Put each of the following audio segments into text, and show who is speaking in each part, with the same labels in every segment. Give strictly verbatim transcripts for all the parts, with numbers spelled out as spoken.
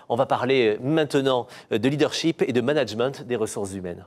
Speaker 1: On va parler maintenant de leadership et de management des ressources humaines.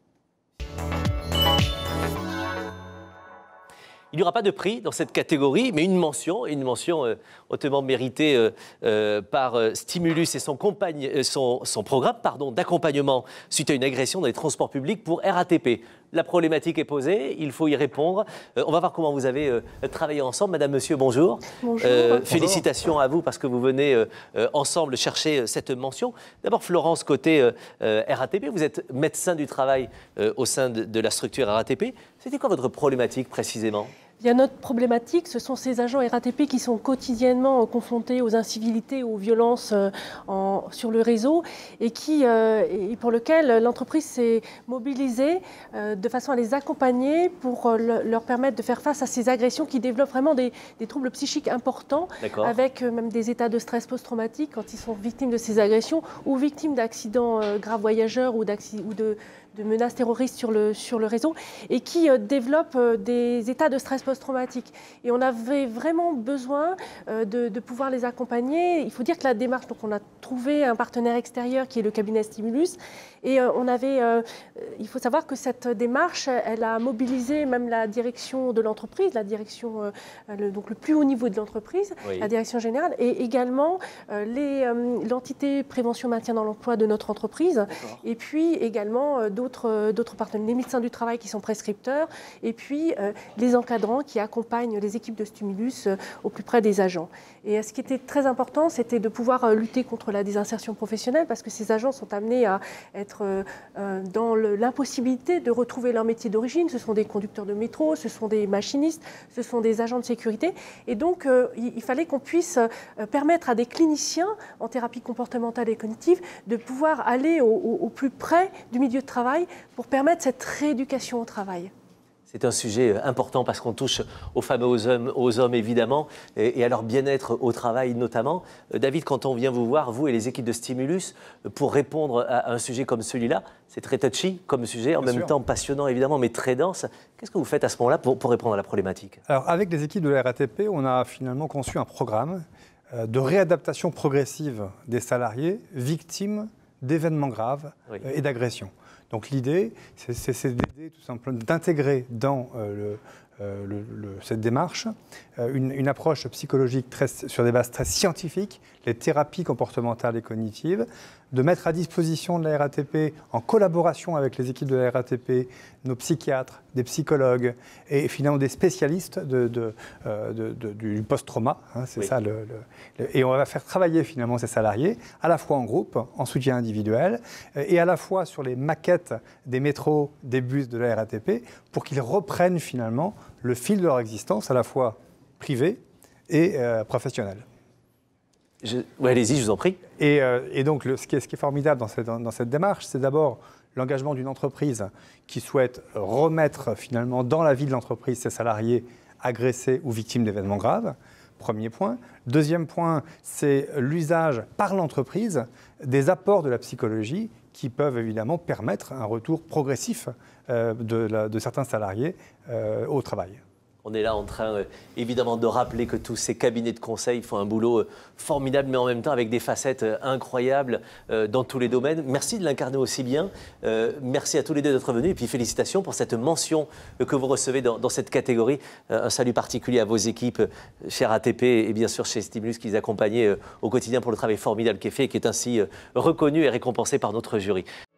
Speaker 1: Il n'y aura pas de prix dans cette catégorie, mais une mention, une mention euh, hautement méritée euh, euh, par euh, Stimulus et son, compagne, euh, son, son programme pardon, d'accompagnement suite à une agression dans les transports publics pour R A T P. La problématique est posée, il faut y répondre. Euh, on va voir comment vous avez euh, travaillé ensemble. Madame, monsieur, bonjour.
Speaker 2: Bonjour.
Speaker 1: Euh,
Speaker 2: bonjour.
Speaker 1: Félicitations à vous parce que vous venez euh, euh, ensemble chercher euh, cette mention. D'abord, Florence, côté euh, euh, R A T P, vous êtes médecin du travail euh, au sein de, de la structure R A T P. C'était quoi votre problématique précisément ?
Speaker 2: Bien, notre problématique, ce sont ces agents R A T P qui sont quotidiennement confrontés aux incivilités, aux violences euh, en, sur le réseau et, qui, euh, et pour lequel l'entreprise s'est mobilisée euh, de façon à les accompagner pour euh, le, leur permettre de faire face à ces agressions qui développent vraiment des, des troubles psychiques importants, avec euh, même des états de stress post-traumatique quand ils sont victimes de ces agressions ou victimes d'accidents euh, graves voyageurs ou, ou de, de menaces terroristes sur le, sur le réseau et qui euh, développent euh, des états de stress post-traumatique. Et on avait vraiment besoin euh, de, de pouvoir les accompagner. Il faut dire que la démarche, donc on a trouvé un partenaire extérieur qui est le cabinet Stimulus. Et euh, on avait, euh, il faut savoir que cette démarche, elle a mobilisé même la direction de l'entreprise, la direction, euh, le, donc le plus haut niveau de l'entreprise, oui. La direction générale, et également euh, les, euh, l'entité prévention maintien dans l'emploi de notre entreprise. Et puis également euh, d'autres, euh, d'autres partenaires, les médecins du travail qui sont prescripteurs, et puis euh, les encadrants qui accompagnent les équipes de Stimulus euh, au plus près des agents. Et euh, ce qui était très important, c'était de pouvoir euh, lutter contre la désinsertion professionnelle, parce que ces agents sont amenés à être euh, dans le, l'impossibilité de retrouver leur métier d'origine. Ce sont des conducteurs de métro, ce sont des machinistes, ce sont des agents de sécurité. Et donc, euh, il, il fallait qu'on puisse euh, permettre à des cliniciens en thérapie comportementale et cognitive de pouvoir aller au, au, au plus près du milieu de travail pour permettre cette rééducation au travail.
Speaker 1: C'est un sujet important parce qu'on touche aux femmes et aux hommes, aux hommes évidemment, et, et à leur bien-être au travail notamment. David, quand on vient vous voir, vous et les équipes de Stimulus, pour répondre à un sujet comme celui-là, c'est très touchy comme sujet, en bien même sûr. Temps passionnant évidemment, mais très dense. Qu'est-ce que vous faites à ce moment-là pour, pour répondre à la problématique ?
Speaker 3: Alors, avec les équipes de la R A T P, on a finalement conçu un programme de réadaptation progressive des salariés victimes d'événements graves oui. et d'agressions. Donc l'idée, c'est, c'est, c'est d'aider tout simplement, d'intégrer dans euh, le, euh, le, le, cette démarche euh, une, une approche psychologique très, sur des bases très scientifiques, les thérapies comportementales et cognitives, de mettre à disposition de la R A T P, en collaboration avec les équipes de la R A T P, nos psychiatres, des psychologues et finalement des spécialistes de, de, euh, de, de, du post-trauma. Hein, c'est oui. ça le, le, le, et on va faire travailler finalement ces salariés, à la fois en groupe, en soutien individuel, et à la fois sur les maquettes des métros, des bus de la R A T P, pour qu'ils reprennent finalement le fil de leur existence, à la fois privée et euh, professionnelle.
Speaker 1: Je... Oui, allez-y, je vous en prie.
Speaker 3: Et, euh, et donc, le, ce, qui est, ce qui est formidable dans cette, dans cette démarche, c'est d'abord l'engagement d'une entreprise qui souhaite remettre finalement dans la vie de l'entreprise ses salariés agressés ou victimes d'événements graves. Premier point. Deuxième point, c'est l'usage par l'entreprise des apports de la psychologie qui peuvent évidemment permettre un retour progressif euh, de, la, de certains salariés euh, au travail.
Speaker 1: On est là en train, euh, évidemment, de rappeler que tous ces cabinets de conseil font un boulot euh, formidable, mais en même temps avec des facettes euh, incroyables euh, dans tous les domaines. Merci de l'incarner aussi bien. Euh, merci à tous les deux d'être venus. Et puis félicitations pour cette mention euh, que vous recevez dans, dans cette catégorie. Euh, un salut particulier à vos équipes euh, chez R A T P et bien sûr chez Stimulus qui les accompagnaient euh, au quotidien pour le travail formidable qui est fait et qui est ainsi euh, reconnu et récompensé par notre jury.